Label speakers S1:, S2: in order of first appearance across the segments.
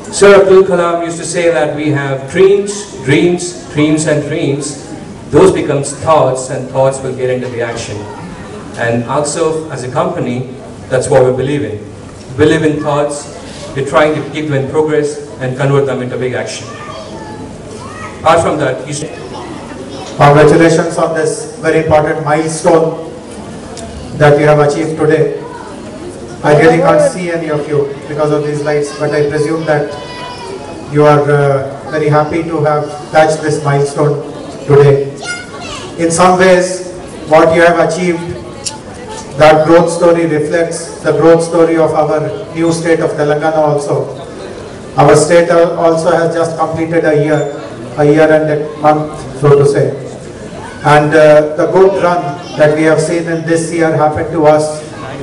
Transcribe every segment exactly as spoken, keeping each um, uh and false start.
S1: Sir Abdul Kalam used to say that we have dreams, dreams, dreams and dreams. Those becomes thoughts, and thoughts will get into the action. And Arcserve as a company, that's what we believe in. We believe in thoughts, we're trying to keep them in progress and convert them into big action. Apart from that, you should...
S2: Congratulations on this very important milestone that you have achieved today. I really can't see any of you because of these lights, but I presume that you are uh, very happy to have touched this milestone today. In some ways, what you have achieved, that growth story reflects the growth story of our new state of Telangana also. Our state also has just completed a year, a year and a month, so to say. And uh, the good run that we have seen in this year happen to us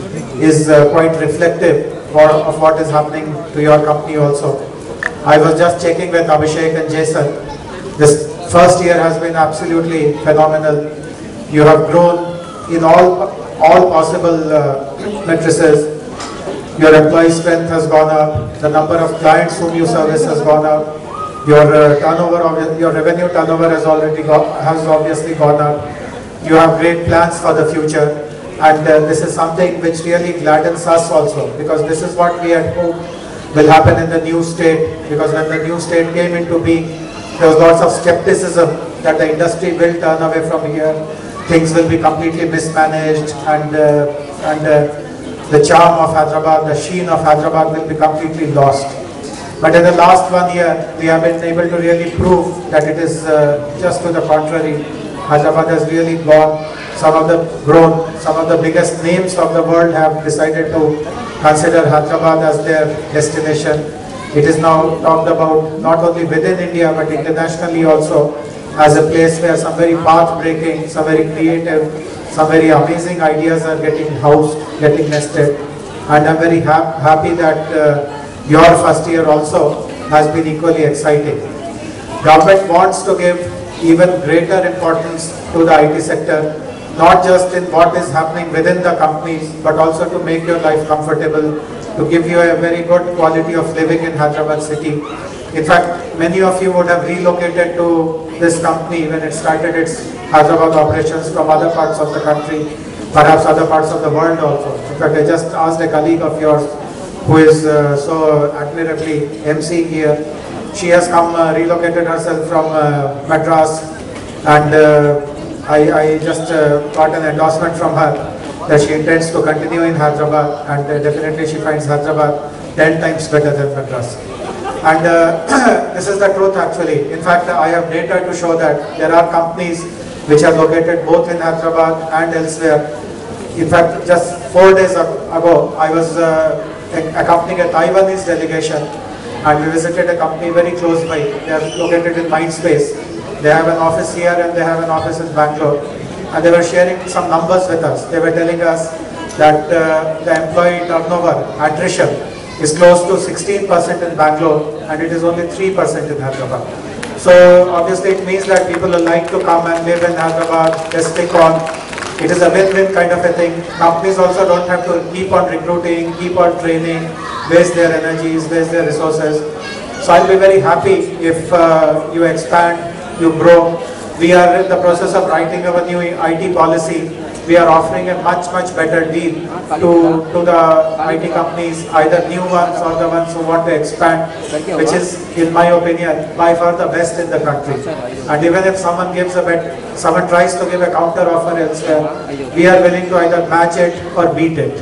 S2: is uh, quite reflective for, of what is happening to your company also. I was just checking with Abhishek and Jason. This first year has been absolutely phenomenal. You have grown in all, all possible uh, matrices. Your employee strength has gone up. The number of clients whom you service has gone up. Your uh, turnover, your revenue turnover has already got, has obviously gone up. You have great plans for the future. And uh, this is something which really gladdens us also, because this is what we had hoped will happen in the new state. Because when the new state came into being, there was lots of skepticism that the industry will turn away from here, things will be completely mismanaged, and uh, and uh, the charm of Hyderabad, the sheen of Hyderabad will be completely lost. But in the last one year, we have been able to really prove that it is uh, just to the contrary. Hyderabad has really gone. Some of the grown, some of the biggest names of the world have decided to consider Hyderabad as their destination. It is now talked about not only within India but internationally also as a place where some very path-breaking, some very creative, some very amazing ideas are getting housed, getting nested. And I'm very ha happy that uh, your first year also has been equally exciting. Government wants to give even greater importance to the I T sector, not just in what is happening within the companies, but also to make your life comfortable, to give you a very good quality of living in Hyderabad city. In fact, many of you would have relocated to this company when it started its Hyderabad operations from other parts of the country, perhaps other parts of the world also. In fact, I just asked a colleague of yours who is uh, so admirably emceeing here. She has come, uh, relocated herself from uh, Madras, and uh, I, I just uh, got an endorsement from her that she intends to continue in Hyderabad, and uh, definitely she finds Hyderabad ten times better than Madras. And uh, this is the truth actually. In fact, I have data to show that there are companies which are located both in Hyderabad and elsewhere. In fact, just four days ago, I was uh, accompanying a Taiwanese delegation, and we visited a company very close by. They are located in Mindspace. They have an office here and they have an office in Bangalore. And they were sharing some numbers with us. They were telling us that uh, the employee turnover, attrition, is close to sixteen percent in Bangalore, and it is only three percent in Hyderabad. So obviously it means that people will like to come and live in Hyderabad, just stick on. It is a win-win kind of a thing. Companies also don't have to keep on recruiting, keep on training, waste their energies, waste their resources. So I'll be very happy if uh, you expand, you grow. We are in the process of writing our new I T policy. We are offering a much, much better deal to, to the I T companies, either new ones or the ones who want to expand, which is, in my opinion, by far the best in the country. And even if someone gives a bet, someone tries to give a counter offer elsewhere, we are willing to either match it or beat it.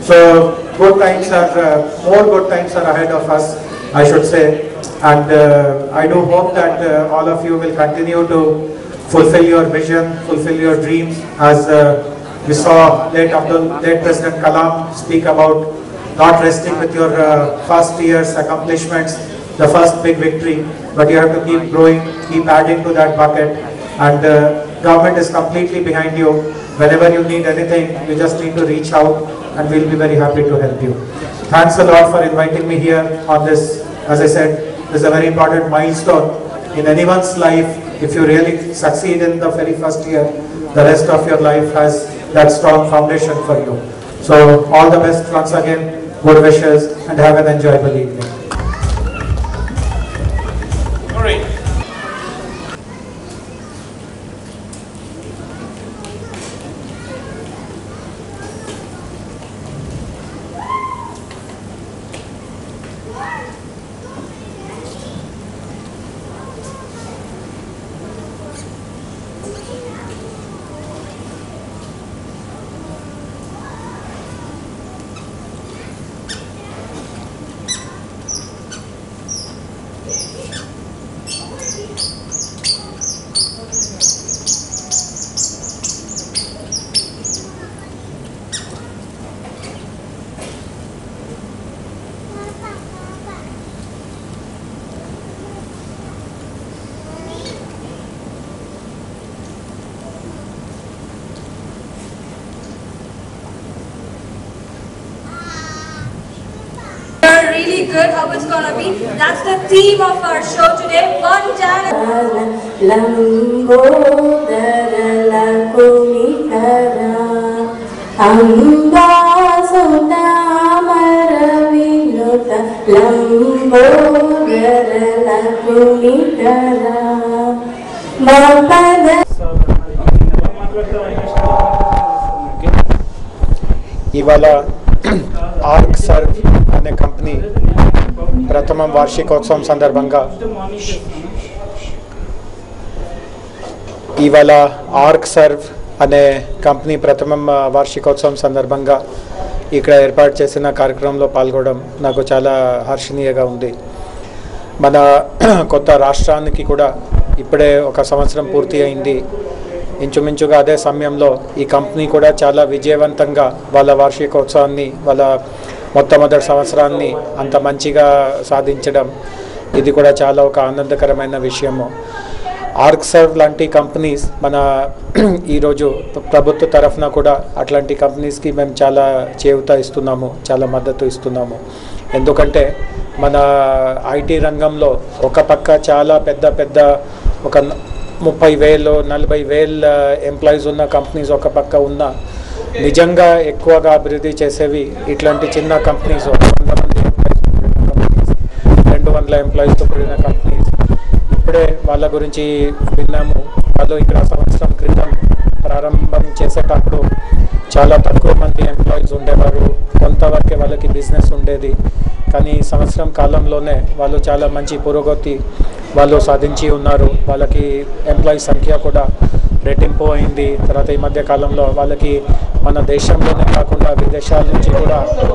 S2: So good times are, uh, more good times are ahead of us, I should say. And uh, I do hope that uh, all of you will continue to fulfill your vision, fulfill your dreams, as uh, we saw late, Abdul, late President Kalam speak about not resting with your uh, first year's accomplishments, the first big victory, but you have to keep growing, keep adding to that bucket, and uh, government is completely behind you. Whenever you need anything, you just need to reach out, and we'll be very happy to help you. Thanks a lot for inviting me here on this. As I said, this is a very important milestone in anyone's life. If you really succeed in the very first year, the rest of your life has that strong foundation for you. So all the best once again, good wishes, and have an enjoyable evening.
S3: good how it's gonna be. That's the theme of our show today. One channel.
S2: ఇవాళ ఆర్క్సర్వ్ అనే company ప్రథమ వార్షికోత్సవం సందర్భంగా ఇవాళ ఆర్క్సర్వ్ అనే company ప్రథమ వార్షికోత్సవం సందర్భంగా ఇక్కడ ఏర్పాటు చేసిన కార్యక్రమంలో పాల్గొనడం నాకు చాలా హర్షణీయంగా ఉంది. మన కొత్త రాష్ట్రానికి కూడా ఇప్పుడే ఒక సంవత్సరం పూర్తి అయింది. ఇంచుమించుగా అదే సమయంలో ఈ కంపెనీ కూడా చాలా విజయవంతంగా వాళ్ళ వార్షికోత్సవాన్ని వాళ్ళ మొట్టమొదటి సంవత్సరాన్ని అంత మంచిగా సాధించడం ఇది కూడా చాలా ఒక ఆనందకరమైన విషయము. ఆర్క్సర్వ్ లాంటి కంపెనీస్ మన ఈరోజు ప్రభుత్వ తరఫున కూడా అట్లాంటి కంపెనీస్కి మేము చాలా చేయూత ఇస్తున్నాము, చాలా మద్దతు ఇస్తున్నాము. ఎందుకంటే మన ఐటీ రంగంలో ఒక పక్క చాలా పెద్ద పెద్ద ఒక ముప్పై వేలు నలభై వేల ఎంప్లాయీస్ ఉన్న కంపెనీస్ ఒక పక్క ఉన్న నిజంగా ఎక్కువగా అభివృద్ధి చేసేవి ఇట్లాంటి చిన్న కంపెనీస్, వంద మంది కంపెనీస్, రెండు వందల ఎంప్లాయీస్తో కూడిన కంపెనీస్. ఇప్పుడే వాళ్ళ గురించి విన్నాము. వాళ్ళు ఇక్కడ సంవత్సరం క్రితం ప్రారంభం చేసేటప్పుడు చాలా తక్కువ మంది ఎంప్లాయీస్ ఉండేవారు, కొంతవరకే వాళ్ళకి బిజినెస్ ఉండేది. కానీ సంవత్సరం కాలంలోనే వాళ్ళు చాలా మంచి పురోగతి వాళ్ళు సాధించి ఉన్నారు. వాళ్ళకి ఎంప్లాయీస్ సంఖ్య కూడా రెట్టింపు అయింది. తర్వాత ఈ మధ్య కాలంలో వాళ్ళకి మన దేశంలోనే కాకుండా విదేశాల నుంచి కూడా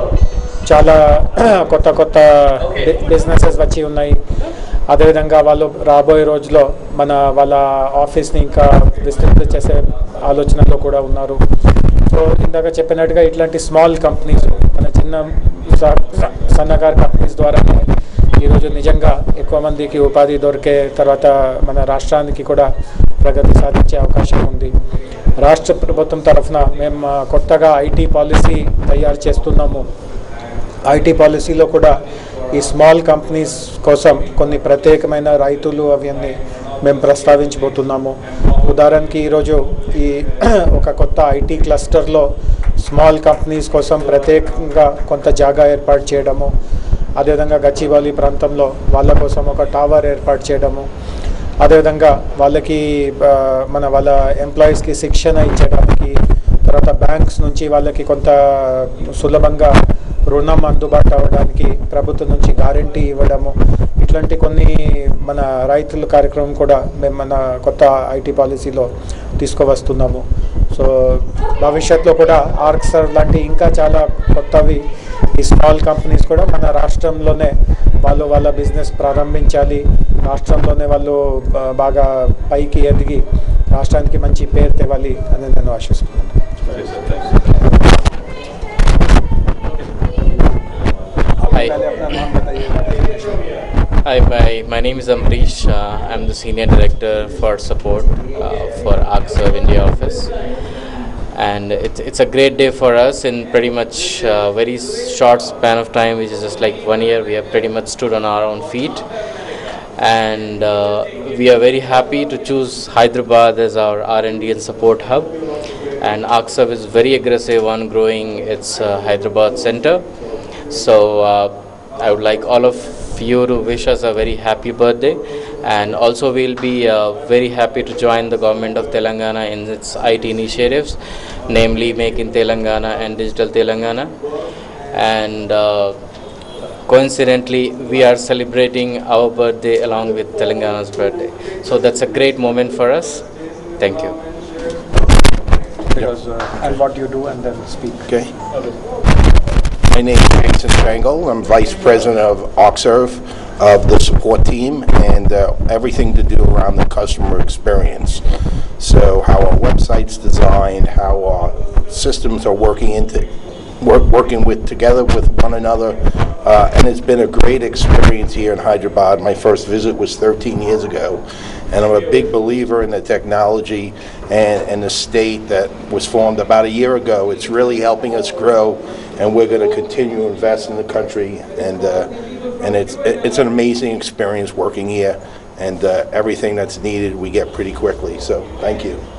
S2: చాలా కొత్త కొత్త బిజినెసెస్ వచ్చి ఉన్నాయి. అదేవిధంగా వాళ్ళు రాబోయే రోజుల్లో మన వాళ్ళ ఆఫీస్ని ఇంకా విస్తృత చేసే ఆలోచనలో కూడా ఉన్నారు. సో ఇందాక చెప్పినట్టుగా ఇట్లాంటి స్మాల్ కంపెనీస్, మన చిన్న సన్నకారు కంపెనీస్ ద్వారానే ఈరోజు నిజంగా ఎక్కువ మందికి ఉపాధి దొరికే, తర్వాత మన రాష్ట్రానికి కూడా ప్రగతి సాధించే అవకాశం ఉంది. రాష్ట్ర ప్రభుత్వం తరఫున మేము కొత్తగా ఐటీ పాలసీ తయారు చేస్తున్నాము. ఐటీ పాలసీలో కూడా ఈ స్మాల్ కంపెనీస్ కోసం కొన్ని ప్రత్యేకమైన రైతులు అవన్నీ మేము ప్రస్తావించబోతున్నాము. ఉదాహరణకి ఈరోజు ఈ ఒక కొత్త ఐటీ క్లస్టర్లో స్మాల్ కంపెనీస్ కోసం ప్రత్యేకంగా కొంత జాగా ఏర్పాటు చేయడము, అదేవిధంగా గచ్చిబౌలి ప్రాంతంలో వాళ్ళ కోసం ఒక టవర్ ఏర్పాటు చేయడము, అదేవిధంగా వాళ్ళకి మన వాళ్ళ ఎంప్లాయీస్కి శిక్షణ ఇచ్చడానికి, తర్వాత బ్యాంక్స్ నుంచి వాళ్ళకి కొంత సులభంగా రుణం అందుబాటు అవ్వడానికి ప్రభుత్వం నుంచి గ్యారెంటీ ఇవ్వడము, ఇట్లాంటి కొన్ని మన రైతుల కార్యక్రమం కూడా మేము మన కొత్త ఐటీ పాలసీలో తీసుకువస్తున్నాము. సో భవిష్యత్తులో కూడా ఆర్క్సర్వ్ లాంటి ఇంకా చాలా కొత్తవి ఈ స్మాల్ కంపెనీస్ కూడా మన రాష్ట్రంలోనే వాళ్ళు వాళ్ళ బిజినెస్ ప్రారంభించాలి, రాష్ట్రంలోనే వాళ్ళు బాగా పైకి ఎదిగి రాష్ట్రానికి మంచి పేరు తేవాలి అని నేను ఆశిస్తున్నాను.
S4: Hi. Hi, my, my name is Amrish. Uh, I'm the Senior Director for Support uh, for Arcserve India office. And it's, it's a great day for us. In pretty much uh, very short span of time, which is just like one year, we have pretty much stood on our own feet. And uh, we are very happy to choose Hyderabad as our R and D and support hub. And Arcserve is very aggressive on growing its uh, Hyderabad center. So uh, I would like all of you to wish us a very happy birthday, and also we'll be uh, very happy to join the government of Telangana in its I T initiatives, namely Make in Telangana and Digital Telangana. And uh, coincidentally, we are celebrating our birthday along with Telangana's birthday. So that's a great moment for us. Thank you.
S2: Because, uh, and what you do and then speak.
S5: Okay. My name is Jason Strangle. I'm Vice President of Arcserve, of the support team, and uh, everything to do around the customer experience. So how our website's designed, how our systems are working into, work, working with together with one another, uh, and it's been a great experience here in Hyderabad. My first visit was thirteen years ago, and I'm a big believer in the technology and, and the state that was formed about a year ago. It's really helping us grow, and we're going to continue to invest in the country and uh, and it's it's an amazing experience working here, and uh, everything that's needed we get pretty quickly. So thank you.